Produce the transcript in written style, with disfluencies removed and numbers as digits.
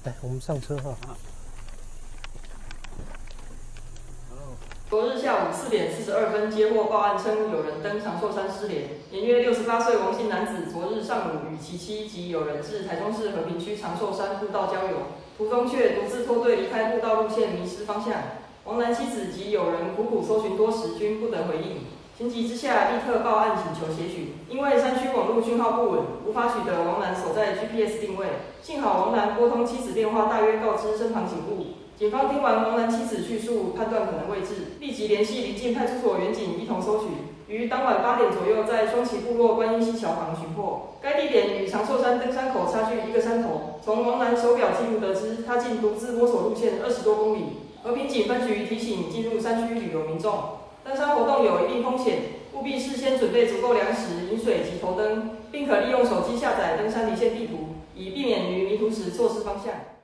来，我们上车哈。 昨日下午4点42分接获报案称有人登长寿山失联，年约68岁王姓男子昨日上午与其妻及友人至台中市和平区长寿山步道郊游，途中却独自脱队离开步道路线，迷失方向。王男妻子及友人苦苦搜寻多时均不得回应，情急之下立刻报案请求协寻。因为山区网络讯号不稳，无法取得王男所在 GPS 定位，幸好王男拨通妻子电话，大约告知身旁景物。警方听完王男妻子叙述，判断可能位置，立即联系邻近派出所员警一同搜寻。于当晚8点左右，在双旗部落观音溪桥旁寻获。该地点与长寿山登山口差距1个山头。从王男手表记录得知，他竟独自摸索路线20多公里。和平警分局提醒进入山区旅游民众，登山活动有一定风险，务必事先准备足够粮食、饮水及头灯，并可利用手机下载登山离线地图，以避免于迷途时错失方向。